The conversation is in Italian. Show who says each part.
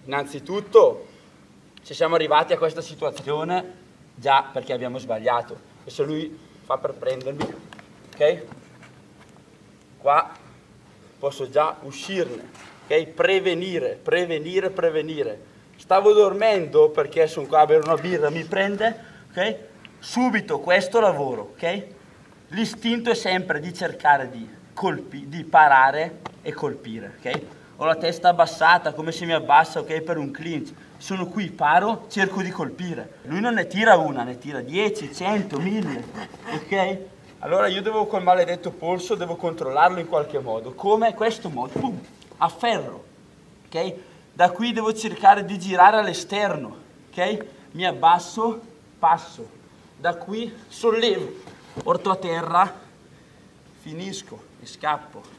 Speaker 1: innanzitutto, se siamo arrivati a questa situazione, già perché abbiamo sbagliato. Adesso lui fa per prendermi, ok? Qua posso già uscirne, ok? Prevenire. Stavo dormendo perché sono qua a bere una birra, mi prende, ok? Subito questo lavoro, ok? L'istinto è sempre di cercare di parare e colpire, ok? Ho la testa abbassata, come se mi abbassa, ok? Per un clinch. Sono qui, paro, cerco di colpire. Lui non ne tira una, ne tira 10, 100, 1000, ok? Allora io devo, col maledetto polso, devo controllarlo in qualche modo. Come? Questo modo, pum, afferro, ok? Da qui devo cercare di girare all'esterno, ok? Mi abbasso, passo. Da qui sollevo, porto a terra, finisco e scappo.